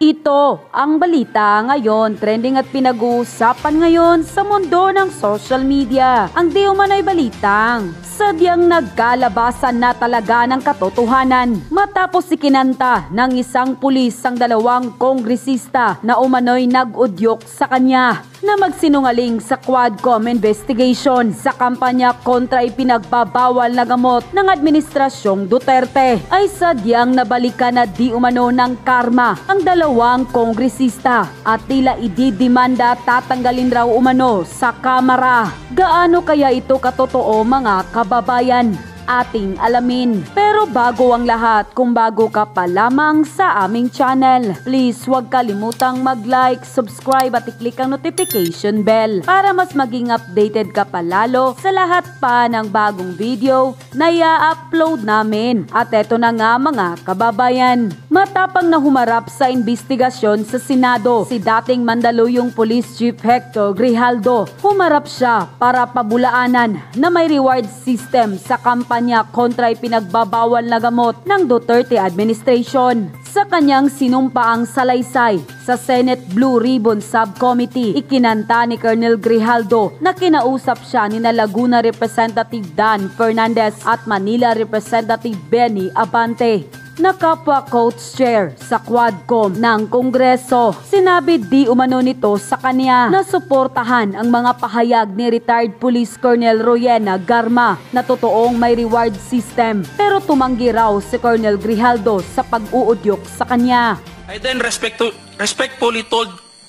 Ito ang balita ngayon, trending at pinag-uusapan ngayon sa mundo ng social media. Ang di umano'y balitang sadyang nagkalabasan na talaga ng katotohanan matapos ikinanta ng isang pulis ang dalawang kongresista na umano'y nag-udyok sa kanya na magsinungaling sa Quadcom investigation sa kampanya kontra ipinagbabawal na gamot ng Administrasyong Duterte ay sadyang nabalikan na di umano ng karma ang dalawang kongresista at tila ididimanda tatanggalin raw umano sa Kamara. Gaano kaya ito katotoo mga kababayan? Ating alamin. Pero bago ang lahat, kung bago ka pa lamang sa aming channel, please huwag kalimutang mag-like, subscribe at i-click ang notification bell para mas maging updated ka pa lalo sa lahat pa ng bagong video na i-upload namin. At eto na nga mga kababayan, matapang na humarap sa investigasyon sa Senado si dating Mandaluyong Police Chief Hector Grijaldo. Humarap siya para pabulaanan na may reward system sa kampanya kontra ipinagbabawal na gamot ng Duterte administration. Sa kanyang sinumpaang salaysay sa Senate Blue Ribbon Subcommittee, ikinanta ni Colonel Grijaldo na kinausap siya ni Laguna Representative Dan Fernandez at Manila Representative Benny Abante na kapwa co-chair sa Quadcom ng Kongreso. Sinabi di umano nito sa kanya na suportahan ang mga pahayag ni retired Police Colonel Royena Garma na totoong may reward system, pero tumanggi raw si Colonel Grijaldo sa pag-uudyok sa kanya. I then respectfully told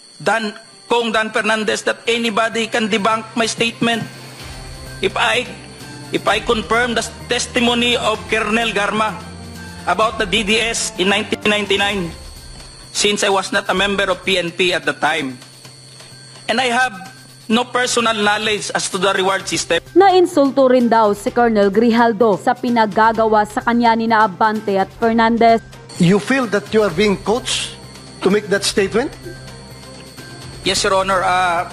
Kong Dan Fernandez that anybody can debunk my statement if I confirm the testimony of Colonel Garma about the DDS in 1999, since I was not a member of PNP at the time. And I have no personal knowledge as to the reward system. Nainsulto rin daw si Colonel Grijaldo sa pinaggagawa sa kanya ni Abante at Fernandez. You feel that you are being coached to make that statement? Yes, Your Honor.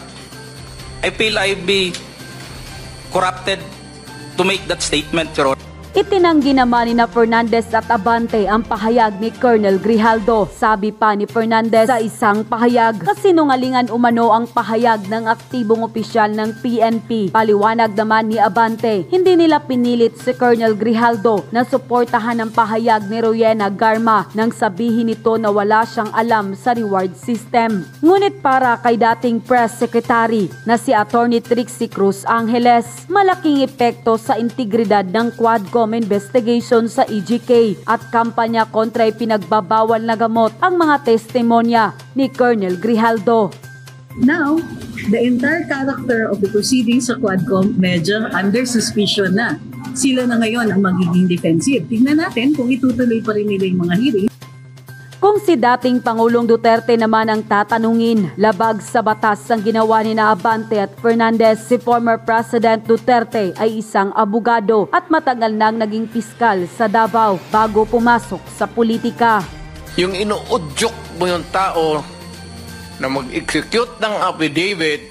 I feel I'll be corrupted to make that statement, Your Honor. Itinanggi naman ni Fernandez at Abante ang pahayag ni Colonel Grijaldo. Sabi pa ni Fernandez sa isang pahayag, kasinungalingan umano ang pahayag ng aktibong opisyal ng PNP. Paliwanag naman ni Abante, hindi nila pinilit si Colonel Grijaldo na suportahan ang pahayag ni Royena Garma nang sabihin nito na wala siyang alam sa reward system. Ngunit para kay dating press secretary na si Attorney Trixie Cruz Angeles, malaking epekto sa integridad ng Quadcom investigation sa EJK at kampanya kontra ipinagbabawal na gamot ang mga testimonya ni Colonel Grijaldo. Now, the entire character of the proceedings sa Quadcom medyo under suspicion na. Sila na ngayon ang magiging defensive. Tingnan natin kung itutuloy pa rin nila yung mga hearing. Kung si dating Pangulong Duterte naman ang tatanungin, labag sa batas ang ginawa ni Abante at Fernandez. Si former President Duterte ay isang abogado at matagal nang naging piskal sa Davao bago pumasok sa politika. Yung inuudyok mo yung tao na mag-execute ng affidavit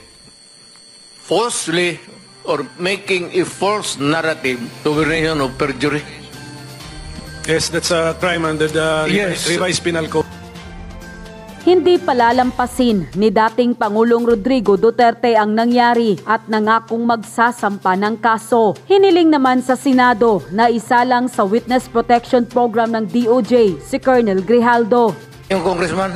falsely or making a false narrative to violation of perjury. Yes, that's a crime under the revised penal code. Hindi palalampasin ni dating Pangulong Rodrigo Duterte ang nangyari at nangakong magsasampa ng kaso. Hiniling naman sa Senado na isa lang sa Witness Protection Program ng DOJ si Colonel Grijaldo. Yung congressman,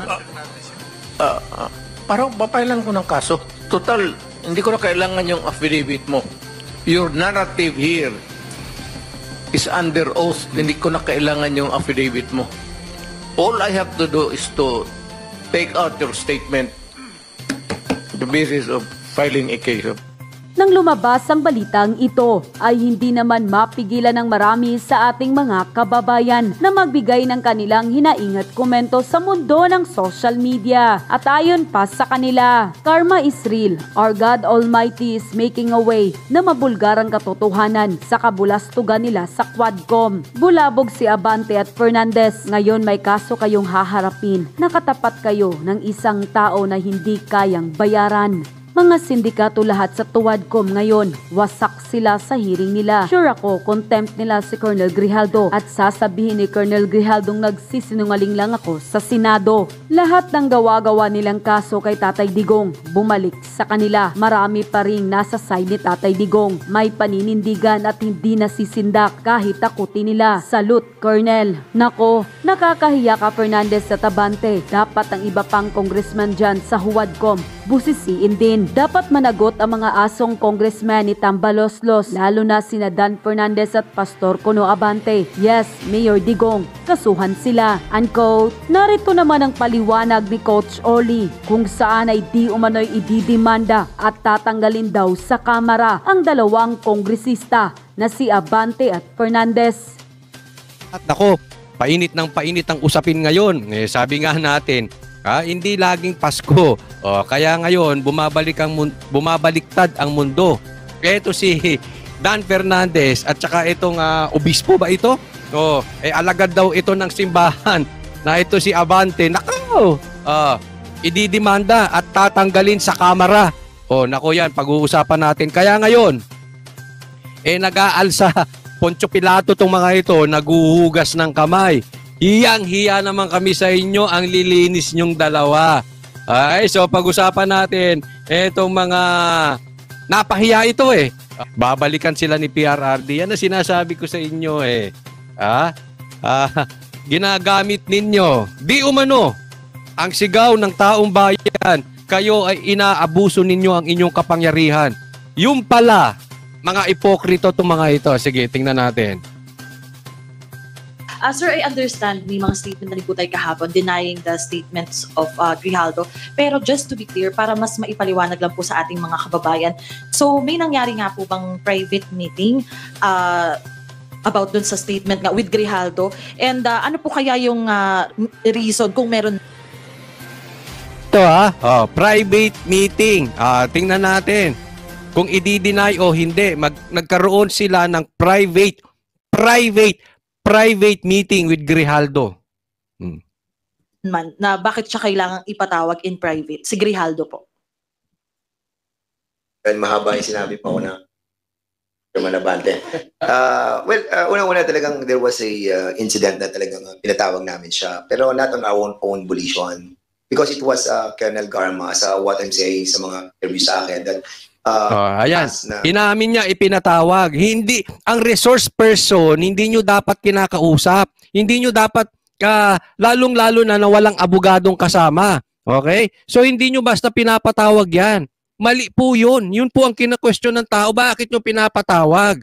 parang papailan ko ng kaso. Total, hindi ko na kailangan yung affidavit mo. Your narrative here is under oath. Hindi ko na kailangan yung affidavit mo. All I have to do is to take out your statement, the basis of filing a case. Nang lumabas ang balitang ito, ay hindi naman mapigilan ng marami sa ating mga kababayan na magbigay ng kanilang hinaing at komento sa mundo ng social media. At ayon pa sa kanila, karma is real. Our God Almighty is making a way na mabulgar ang katotohanan sa kabulastugan nila sa Quadcom. Bulabog si Abante at Fernandez. Ngayon may kaso kayong haharapin. Nakatapat kayo ng isang tao na hindi kayang bayaran. Mga sindikato lahat sa Tuwadcom ngayon, wasak sila sa hearing nila. Sure ako, contempt nila si Colonel Grijaldo at sasabihin ni Colonel Grijaldong nagsisinungaling lang ako sa Senado. Lahat ng gawa-gawa nilang kaso kay Tatay Digong, bumalik sa kanila. Marami pa ring nasa side ni Tatay Digong. May paninindigan at hindi nasisindak kahit takutin nila. Salute, Colonel. Nako, nakakahiya ka Fernandez sa Tabante. Dapat ang iba pang congressman dyan sa Huwadcom busisiin din. Dapat managot ang mga asong congressman ni Tambaloslos, lalo na sina Dan Fernandez at Pastor Cono Abante. Yes, Mayor Digong, kasuhan sila. Unquote. Narito naman ang paliwanag ni Coach Oli kung saan ay di umano'y ididimanda at tatanggalin daw sa Kamara ang dalawang kongresista na si Abante at Fernandez. At nako, painit ang usapin ngayon. Sabi nga natin, hindi laging Pasko. Kaya ngayon, bumabaliktad ang mundo. Ito si Dan Fernandez at saka itong obispo ba ito? Alagad daw ito ng simbahan na ito si Abante. Nako! Ididimanda at tatanggalin sa Kamara. Nako yan, pag-uusapan natin. Kaya ngayon, nag-aalsa Poncio Pilato tong mga ito, naguhugas ng kamay. Hiyang-hiya naman kami sa inyo, ang lilinis nyong dalawa. So pag-usapan natin, etong mga napahiya ito Babalikan sila ni PRRD. Yan ang sinasabi ko sa inyo Ginagamit ninyo. Di umano, ang sigaw ng taong bayan, kayo ay inaabuso ninyo ang inyong kapangyarihan. Yung pala, mga ipokrito itong mga ito. Sige, tingnan natin. Sir, I understand may mga statement na nagutay kahapon denying the statements of Grijaldo. Pero just to be clear, para mas maipaliwanag lang po sa ating mga kababayan. So, may nangyari nga po bang private meeting about dun sa statement nga with Grijaldo? And ano po kaya yung reason kung meron? Ito private meeting. Tingnan natin kung i-deny o hindi. Nagkaroon sila ng private meeting with Grijaldo. Na bakit siya kailangang ipatawag in private? Si Grijaldo po. Mahaba yung sinabi pa ko na Chairman Abante. Unang-una talagang there was a incident na talagang pinatawag namin siya. Pero not on our own volition. Because it was Colonel Garma, sa what I'm saying sa mga interview sa akin, that ayan. Inamin niya, ipinatawag. Hindi, ang resource person, hindi nyo dapat kinakausap. Hindi nyo dapat, lalong-lalo na walang abogadong kasama. Okay? So, hindi nyo basta pinapatawag yan. Mali po yun. Yun po ang kina-question ng tao. Bakit nyo pinapatawag?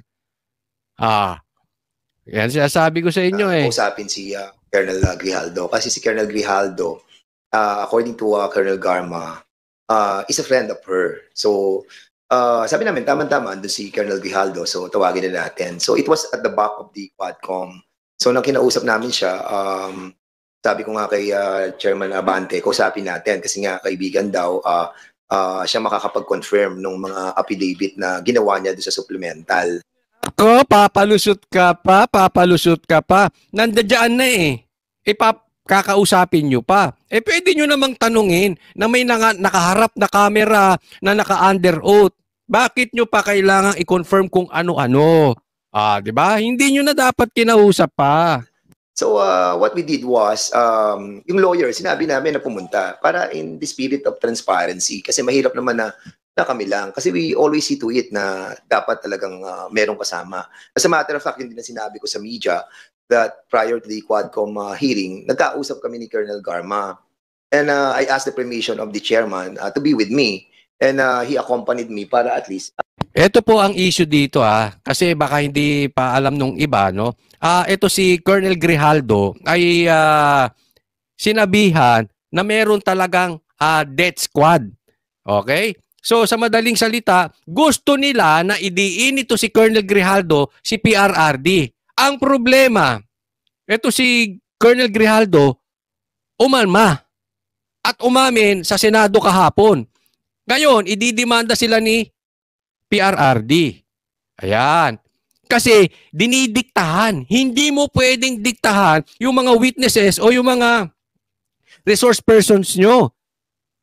Yan sinasabi ko sa inyo Usapin si Colonel Grijaldo. Kasi si Colonel Grijaldo, according to Colonel Garma, is a friend of her. So, sabi namin, tama-tama, doon si Colonel Grijaldo. So, tawagin na natin. So, it was at the back of the Quadcom. So, nang kinausap namin siya, sabi ko nga kay Chairman Abante, kausapin natin kasi nga kaibigan daw, siya makakapag-confirm ng mga affidavit na ginawa niya doon sa supplemental. Papalusot ka pa. Nandiyan na kakausapin nyo pa. Pwede nyo namang tanungin na may nakaharap na camera na naka-under oath. Bakit nyo pa kailangang i-confirm kung ano-ano? Di ba? Hindi nyo na dapat kinausap pa. So, what we did was, yung lawyer, sinabi namin na pumunta para in the spirit of transparency. Kasi mahirap naman na kami lang. Kasi we always see to it na dapat talagang merong kasama. As a matter of fact, hindi na sinabi ko sa media that prior to the Quadcom hearing, nagkausap kami ni Colonel Garma. And I asked the permission of the chairman to be with me. And he accompanied me para at least... Ito po ang issue dito kasi baka hindi pa alam nung iba, no? Ito si Colonel Grijaldo ay sinabihan na meron talagang death squad. Okay? So sa madaling salita, gusto nila na idiin ito si Colonel Grijaldo si PRRD. Ang problema, ito si Colonel Grijaldo, umalma at umamin sa Senado kahapon. Ngayon, ididimanda sila ni PRRD. Ayan. Kasi dinidiktahan. Hindi mo pwedeng diktahan yung mga witnesses o yung mga resource persons nyo.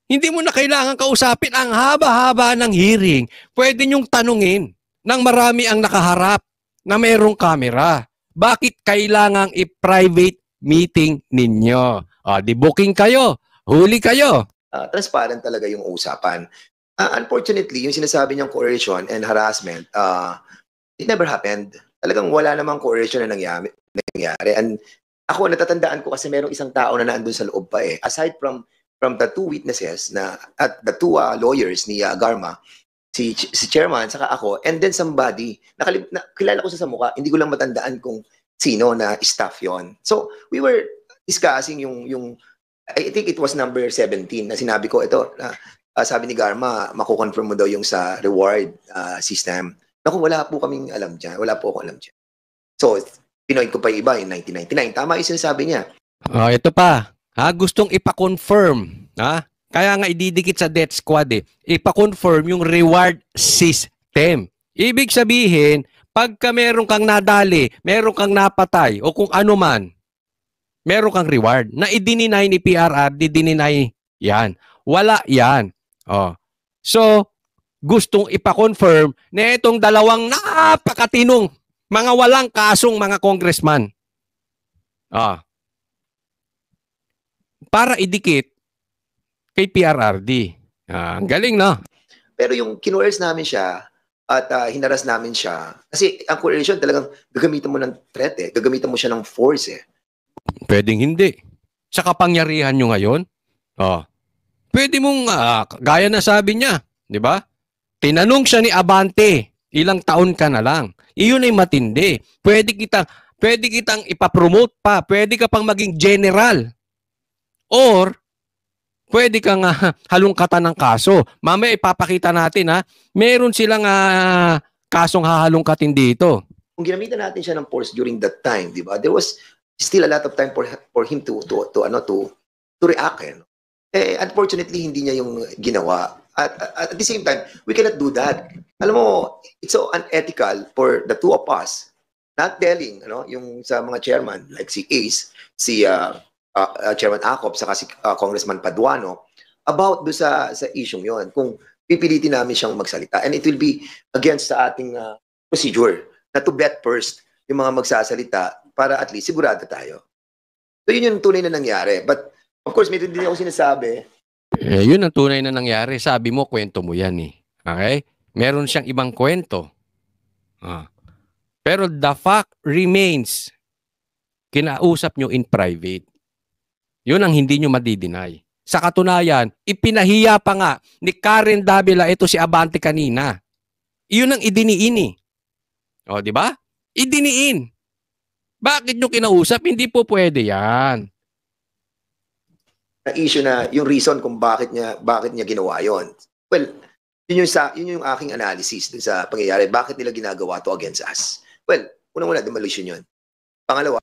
Hindi mo na kailangan kausapin. Ang haba-haba ng hearing, pwede niyong tanungin nang marami ang nakaharap na mayroong camera. Bakit kailangang i-private meeting ninyo? Di booking kayo, huli kayo. Transparent talaga yung usapan. Unfortunately, yung sinasabi niyang coercion and harassment, it never happened. Talagang wala namang coercion na nangyari. And ako, natatandaan ko kasi merong isang tao na naandun sa loob pa eh. Aside from the two witnesses at the two lawyers ni Garma, si chairman, saka ako, and then somebody, kilala ko sa mukha, hindi ko lang matandaan kung sino na staff yon. So, we were discussing yung I think it was number 17 na sinabi ko, ito, sabi ni Garma, makukonfirm mo daw yung sa reward system. Naku, wala po kaming alam dyan. Wala po akong alam dyan. So, pinoint ko pa yung iba, yung 1999. Tama yung sinasabi niya. Ito pa. Gustong ipa-confirm. Kaya nga ididikit sa death squad eh. Ipa-confirm yung reward system. Ibig sabihin, pagka meron kang nadali, meron kang napatay, o kung ano man, meron kang reward. Na i-deny ni PRRD, dininay yan. Wala yan. So, gustong ipa-confirm na itong dalawang napakatinong mga walang kasong mga congressman. Para idikit kay PRRD. Ang galing, no? Pero yung kinuers namin siya at hinaras namin siya, kasi ang coercion talagang gagamitan mo ng threat eh. Gagamitan mo siya ng force eh. Pwedeng hindi. Sa kapangyarihan nyo ngayon, pwede mong, gaya na sabi niya, di ba? Tinanong siya ni Abante, ilang taon ka na lang. Iyon ay matindi. Pwede kitang ipapromote pa. Pwede ka pang maging general. Or, pwede kang halungkatan ng kaso. Mamaya ipapakita natin meron silang kasong hahalungkatin dito. Kung ginamitan natin siya ng force during that time, di ba? There was still a lot of time for him to react. Unfortunately, hindi niya yung ginawa. At the same time, we cannot do that. Alam mo, it's so unethical for the two of us not telling, yung sa mga chairman, like si Ace, si Chairman Acop, saka si Congressman Paduano, about do sa issue yon. Kung pipilitin namin siyang magsalita. And it will be against sa ating procedure na to bet first yung mga magsasalita para at least sigurado tayo. So yun yung tunay na nangyari. But of course, may din ako sinasabi. Yun ang tunay na nangyari. Sabi mo, kwento mo yan eh. Okay? Meron siyang ibang kwento. Pero the fact remains, kinausap nyo in private. Yun ang hindi nyo madidinay. Sa katunayan, ipinahiya pa nga ni Karen Davila ito si Abante kanina. Yun ang idiniin eh. Di ba? Idiniin. Bakit nyo kinausap? Hindi po pwede yan. Na issue na yung reason kung bakit niya ginawa yon. Well, yun yung aking analysis dun sa pangyayari. Bakit nila ginagawa to against us? Well, unang-una, demolition yun. Pangalawa,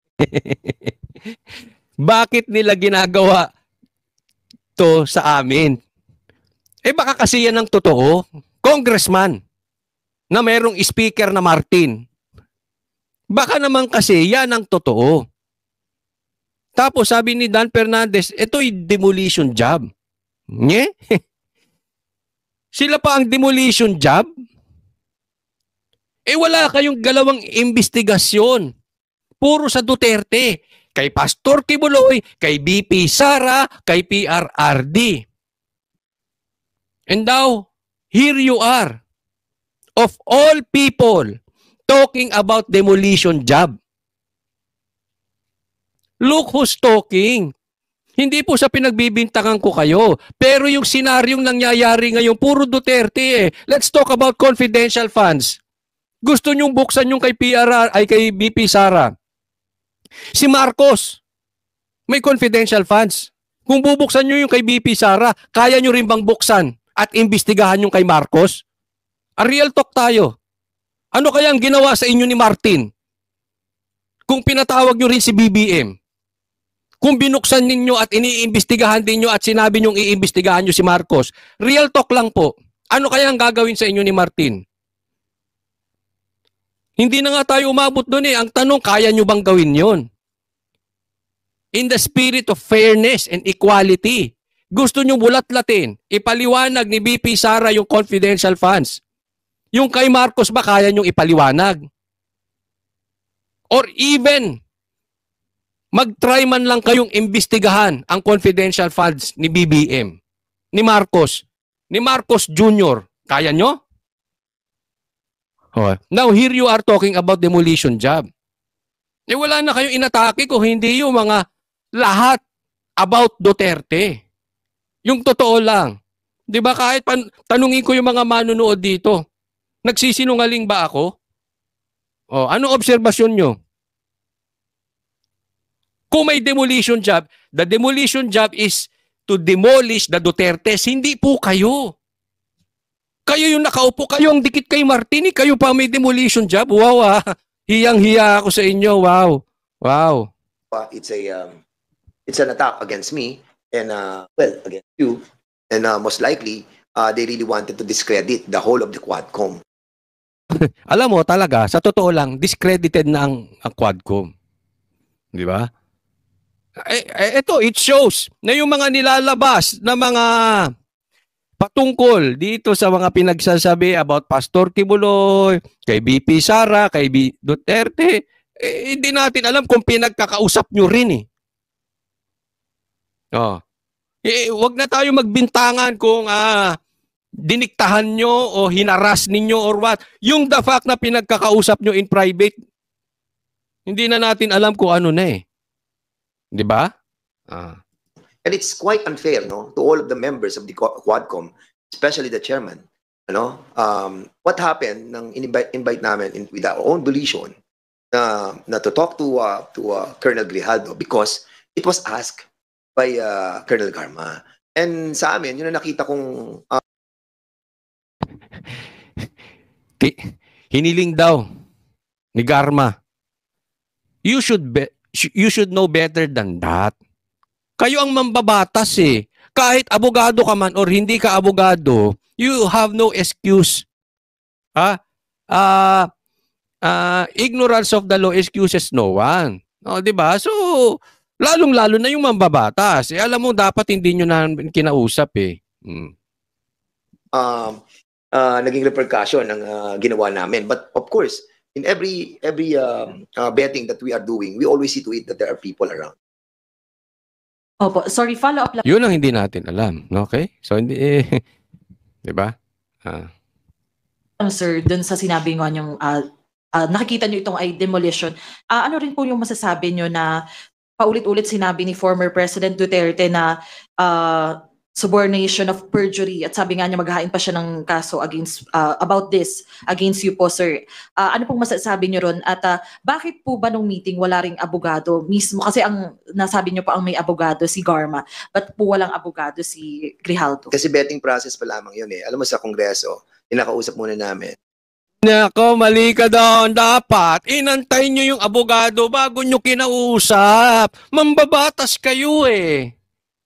bakit nila ginagawa to sa amin? Baka kasi yan ang totoo. Congressman na mayroong speaker na Martin. Baka naman kasi yan ang totoo. Tapos sabi ni Dan Fernandez, ito'y demolition job. Nye? Sila pa ang demolition job? Wala kayong galawang investigasyon. Puro sa Duterte. Kay Pastor Kibuloy, kay BP Sara, kay PRRD. And now, here you are. Of all people, talking about demolition job. Look who's talking. Hindi po sa pinagbibintangan ko kayo. Pero yung senaryong nangyayari ngayon, puro Duterte eh. Let's talk about confidential funds. Gusto nyong buksan yung kay kay BP Sara. Si Marcos, may confidential funds. Kung bubuksan nyo yung kay BP Sara, kaya nyo rin bang buksan at imbestigahan yung kay Marcos? A real talk tayo. Ano kaya ang ginawa sa inyo ni Martin? Kung pinatawag nyo rin si BBM, kung binuksan ninyo at iniimbestigahan din nyo at sinabi nyong iimbestigahan nyo si Marcos, real talk lang po. Ano kaya ang gagawin sa inyo ni Martin? Hindi na nga tayo umabot doon eh. Ang tanong, kaya nyo bang gawin yon? In the spirit of fairness and equality, gusto nyo bulat-latin, ipaliwanag ni BP Sara yung confidential funds. Yung kay Marcos ba kaya nyong ipaliwanag? Or even, mag-try man lang kayong imbestigahan ang confidential funds ni BBM, ni Marcos Jr. Kaya nyo? Oh. Now, here you are talking about demolition job. Eh, wala na kayong inatake kung hindi yung mga lahat about Duterte. Yung totoo lang. Di ba kahit tanungin ko yung mga manunood dito, nagsisinungaling ba ako? Oh, ano obserbasyon nyo? Kung may demolition job, the demolition job is to demolish the Dutertes, hindi po kayo. Kayo yung nakaupo, kayo ang dikit kay Martini, kayo pa may demolition job. Wow, ah. Hiyang-hiya ako sa inyo. Wow. Wow. It's an attack against me and well, against you. And most likely, they really wanted to discredit the whole of the Quadcom. Alam mo talaga, sa totoo lang, discredited na ang Quadcom. Di ba? Ito, it shows na yung mga nilalabas na mga patungkol dito sa mga pinagsasabi about Pastor Kibuloy, kay BP Sara, kay Duterte, hindi natin alam kung pinagkakausap nyo rin eh. Oh. Wag na tayo magbintangan kung diniktahan nyo o hinaras ninyo or what. Yung the fact na pinagkakausap nyo in private, hindi na natin alam kung ano na eh. Di ba? And it's quite unfair, no, to all of the members of the Quadcom, especially the chairman. Ano? What happened nang invite namin with our own volition na to talk to Colonel Grijaldo because it was asked by Colonel Garma. And sa amin, yun na nakita kong hiniling daw ni Garma. You should know better than that. Kayo ang mambabatas eh. Kahit abogado ka man or hindi ka abogado, you have no excuse. Ignorance of the law excuses no one. O, diba? So, lalong-lalo na yung mambabatas. Alam mo, dapat hindi nyo na kinausap eh. Naging repercussion ng ginawa namin. But of course, in every betting that we are doing, we always see to it that there are people around. Opo, sorry, follow-up lang. Yun ang hindi natin alam. Okay? So, hindi di ba? Sir, dun sa sinabi ngo yung nakikita nyo itong ay demolition. Ano rin po yung masasabi nyo na paulit-ulit sinabi ni former President Duterte na subornation of perjury at sabi nga niya maghahain pa siya ng kaso against about this against you po, sir. Ano pong masasabi niyo ron at bakit po ba nung meeting wala ring abogado mismo kasi ang nasabi niyo pa ang may abogado si Garma but po walang abogado si Grijaldo? Kasi betting process pa lamang yun eh. Alam mo sa Kongreso, inakausap muna namin. Nako, mali ka doon. Dapat inantay niyo yung abogado bago niyo kinausap. Mambabatas kayo eh.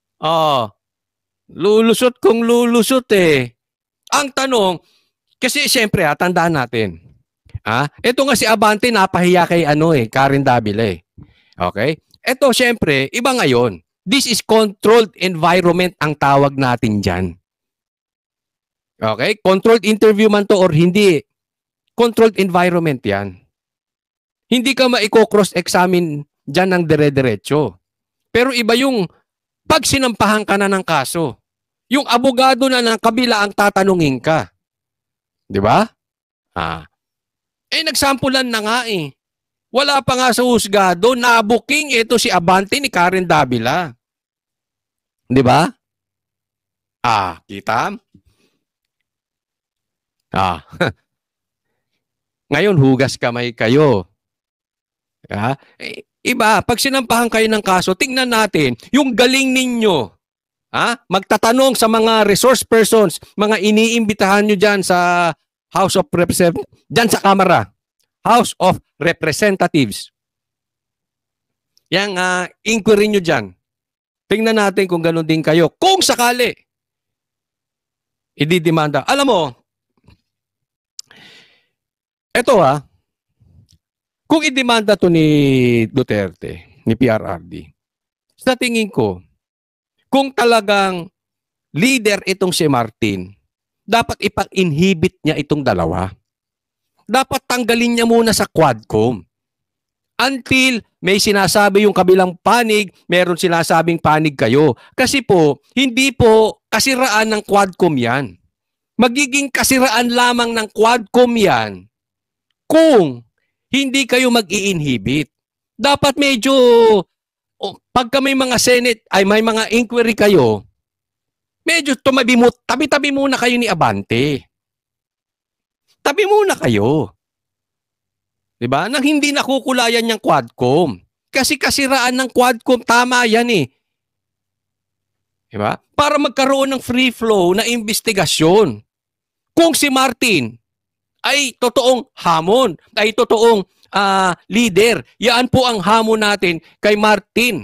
Lulusot kung lulusot eh. Ang tanong, kasi siyempre tandaan natin. Ito nga si Abante napahiya kay Karen Davila eh. Okay? Ito siyempre, iba ngayon. This is controlled environment ang tawag natin dyan. Okay? Controlled interview man to or hindi. Controlled environment yan. Hindi ka maiko-cross-examine dyan ng dire-diretso. Pero iba yung pag sinampahan ka na ng kaso. Yung abogado na ng kabila ang tatanungin ka. Di ba? Nagsampulan na nga eh. Wala pa nga sa husgado, nabuking ito si Abante ni Karen Davila. Di ba? Kita? Ngayon, hugas kamay kayo. Iba, pag sinampahan kayo ng kaso, tingnan natin, yung galing ninyo. Magtatanong sa mga resource persons, mga iniimbitahan nyo dyan sa House of Representatives, dyan sa Kamara, House of Representatives. Yang inquiry nyo dyan. Tingnan natin kung gano'n din kayo. Kung sakali, ididemanda. Alam mo, eto kung idemanda to ni Duterte, ni PRRD, sa tingin ko, kung talagang leader itong si Martin, dapat ipag-inhibit niya itong dalawa. Dapat tanggalin niya muna sa Quadcom. Until may sinasabi yung kabilang panig, meron sinasabing panig kayo. Kasi po, hindi po kasiraan ng Quadcom yan. Magiging kasiraan lamang ng Quadcom yan kung hindi kayo mag-i-inhibit. Dapat medyo, pagka may mga Senate, ay may mga inquiry kayo, medyo tabi-tabi muna kayo ni Abante. Tabi muna kayo. Diba? Nang hindi nakukulayan yung Quadcom. Kasi kasiraan ng Quadcom, tama yan eh. Diba? Para magkaroon ng free flow na investigasyon. Kung si Martin ay totoong hamon, ay totoong leader, yan po ang hamon natin kay Martin.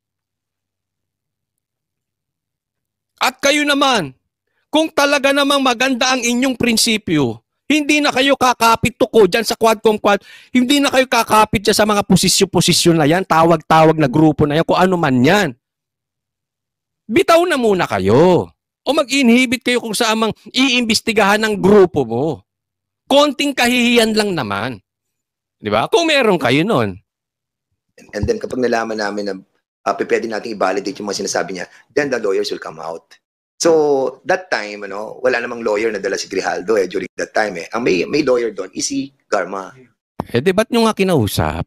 At kayo naman, kung talaga namang maganda ang inyong prinsipyo, hindi na kayo kakapit tuko dyan sa Quadcom. Hindi na kayo kakapit dyan sa mga posisyon-posisyon na yan, tawag-tawag na grupo na yan, kung ano man yan. Bitaw na muna kayo. O mag-inhibit kayo kung saan mang iimbestigahan ng grupo mo. Konting kahihiyan lang naman. Di ba? Kung meron kayo nun. And then kapag nalaman namin na pwede natin i-validate yung mga sinasabi niya, then the lawyers will come out. So, that time, wala namang lawyer na dala si Grijaldo during that time. Ang may lawyer doon is si Garma. Di ba't nyo nga kinausap?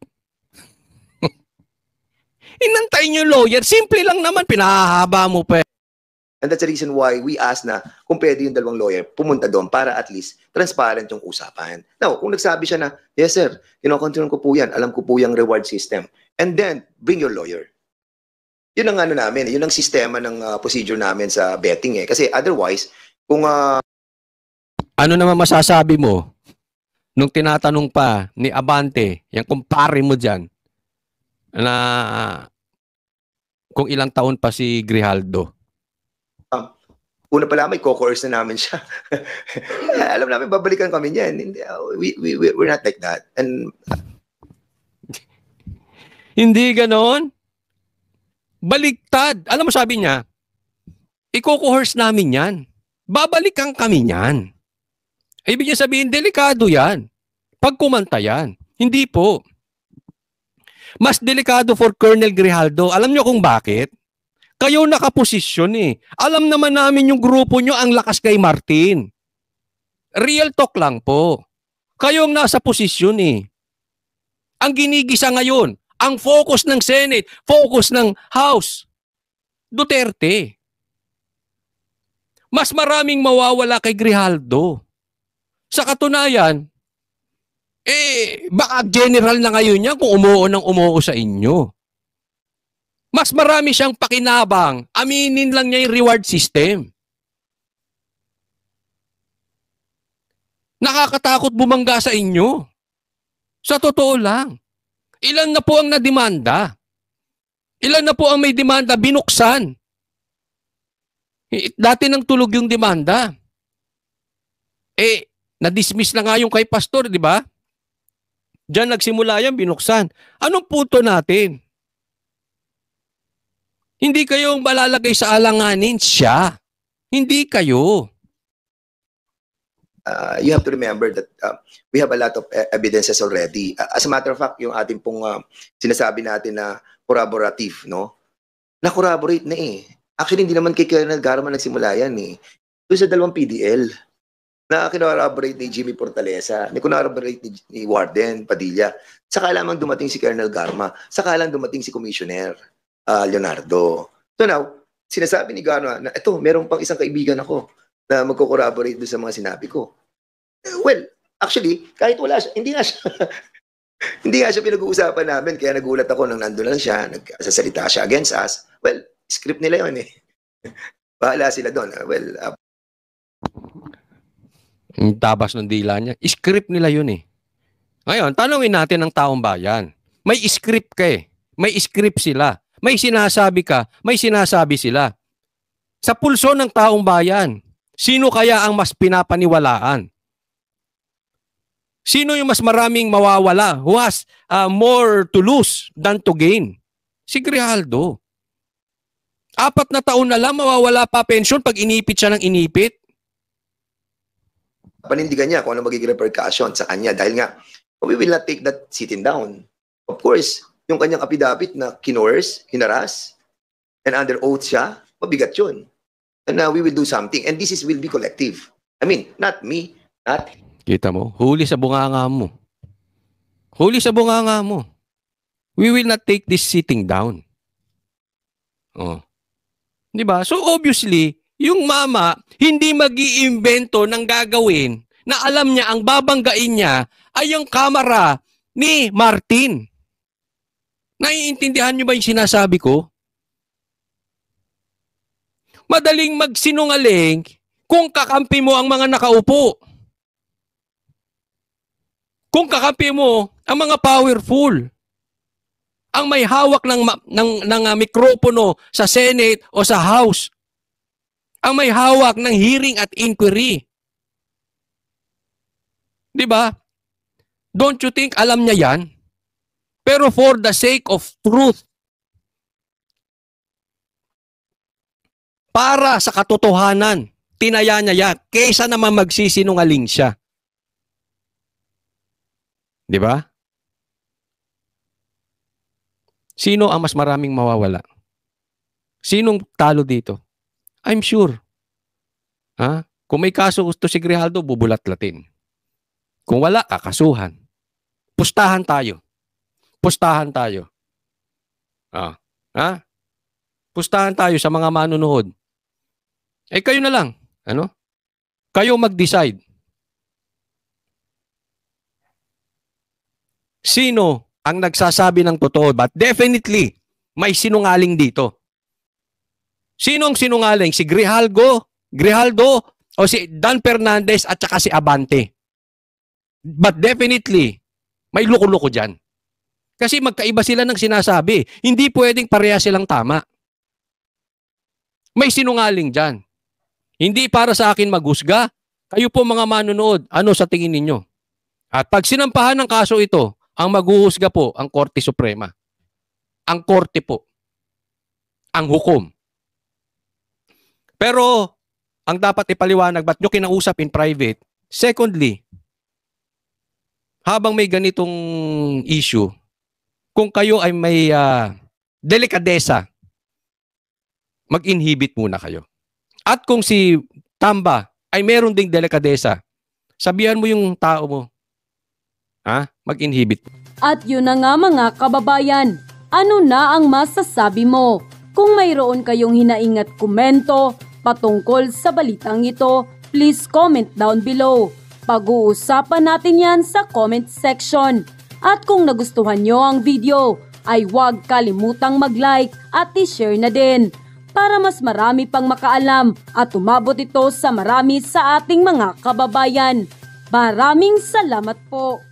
Inantay nyo lawyer. Simple lang naman, pinahahaba mo pa. And that's the reason why we asked na kung pwede yung dalawang lawyer pumunta doon para at least transparent yung usapan. Now, kung nagsabi siya na, yes sir, kinokontrol ko po yan, alam ko po yung reward system. And then, bring your lawyer. Yun ang namin, yun ang sistema ng procedure namin sa betting Kasi otherwise, kung... Ano naman masasabi mo nung tinatanong pa ni Abante, yung kumpare mo dyan, na kung ilang taon pa si Grijaldo? Una pala, may co-coerce na namin siya. Alam namin, babalikan kami niyan. We're not like that. And... Hindi ganon. Baliktad. Alam mo sabi niya, i-co-coerce namin yan. Babalikan kami niyan. Ibig niya sabihin, delikado yan. Pag kumanta yan. Hindi po. Mas delikado for Colonel Grijaldo. Alam niyo kung bakit? Kayo nakaposisyon eh. Alam naman namin yung grupo nyo ang lakas kay Martin. Real talk lang po. Kayo ang nasa posisyon eh. Ang ginigisa ngayon, ang focus ng Senate, focus ng House, Duterte. Mas maraming mawawala kay Grijaldo. Sa katunayan, baka general na ngayon niya kung umuo sa inyo. Mas marami siyang pakinabang. Aminin lang niya yung reward system. Nakakatakot bumangga sa inyo. Sa totoo lang. Ilan na po ang nademanda? Ilan na po ang may demanda binuksan? Dati nang tulog yung demanda. Na-dismiss na nga yung kay pastor, di ba? Diyan nagsimula yan, binuksan. Anong punto natin? Hindi kayong malalagay sa alanganin siya. Hindi kayo. You have to remember that we have a lot of evidences already. As a matter of fact, yung ating pong sinasabi natin na corroborative, na-corroborate na eh. Actually, hindi naman kay Colonel Garma nagsimula yan eh. Doon sa dalawang PDL na kinorroborate ni Jimmy Fortaleza, kinorroborate ni Warden Padilla. Saka lamang dumating si Colonel Garma. Saka lang dumating si Commissioner Leonardo. So now, sinasabi ni Garma na ito, meron pang isang kaibigan ako na magko-corroborate doon sa mga sinabi ko. Well, actually, kahit wala siya, hindi nga siya pinag-uusapan namin, kaya nagulat ako nang nandun lang siya, nagsasalita siya against us. Well, script nila yun eh. Bahala sila doon. Well, yung tabas ng dila niya, script nila yun eh. Ngayon, tanungin natin ang taong bayan. May script ka eh. May script sila. May sinasabi ka, may sinasabi sila. Sa pulso ng taong bayan, sino kaya ang mas pinapaniwalaan? Sino yung mas maraming mawawala? Who has more to lose than to gain? Si Grijaldo. 4 na taon na lang, mawawala pa pension pag inipit siya ng inipit. Panindigan niya kung ano magiging repercussion sa kanya dahil nga we will not take that sitting down. Of course, yung kanyang affidavit na kinores, hinaras, and under oath siya, mabigat yun. And we will do something. And this will be collective. I mean, not me, not... Kita mo, huli sa bunganga mo. Huli sa bunganga mo. We will not take this sitting down. Oh. Di ba? So obviously, yung mama, hindi mag-iimbento ng gagawin na alam niya ang babanggain niya ay yung kamera ni Martin. Naiintindihan niyo ba yung sinasabi ko? Madaling magsinungaling kung kakampi mo ang mga nakaupo. Kung kakampi mo ang mga powerful. Ang may hawak ng mikropono sa Senate o sa House. Ang may hawak ng hearing at inquiry. Di ba? Don't you think alam niya yan? Pero for the sake of truth, para sa katotohanan, tinaya niya yan, kaysa naman magsisinungaling siya. Di ba? Sino ang mas maraming mawawala? Sinong talo dito? I'm sure. Ha? Kung may kaso gusto si Grijaldo, bubulat-latin. Kung wala, kakasuhan. Pustahan tayo. Pustahan tayo. Ha? Pustahan tayo sa mga manunood. Eh kayo na lang. Ano? Kayo mag-decide. Sino ang nagsasabi ng totoo? But definitely, may sinungaling dito. Sino ang sinungaling? Si Grijaldo o si Dan Fernandez at saka si Abante. But definitely, may loko-loko dyan. Kasi magkaiba sila ng sinasabi. Hindi pwedeng pareha silang tama. May sinungaling dyan. Hindi para sa akin maghusga. Kayo po mga manunood, ano sa tingin ninyo? At pag sinampahan ng kaso ito, ang maghuhusga po ang Korte Suprema. Ang Korte po. Ang hukom. Pero, ang dapat ipaliwanag, ba't nyo kinausap in private? Secondly, habang may ganitong issue, kung kayo ay may delikadesa, mag-inhibit muna kayo. At kung si Tamba ay meron ding delikadesa, sabihan mo yung tao mo, mag-inhibit. At yun na nga mga kababayan, ano na ang masasabi mo? Kung mayroon kayong hinaing at komento patungkol sa balitang ito, please comment down below. Pag-uusapan natin yan sa comment section. At kung nagustuhan nyo ang video, ay huwag kalimutang mag-like at i-share na din para mas marami pang makaalam at umabot ito sa marami sa ating mga kababayan. Maraming salamat po!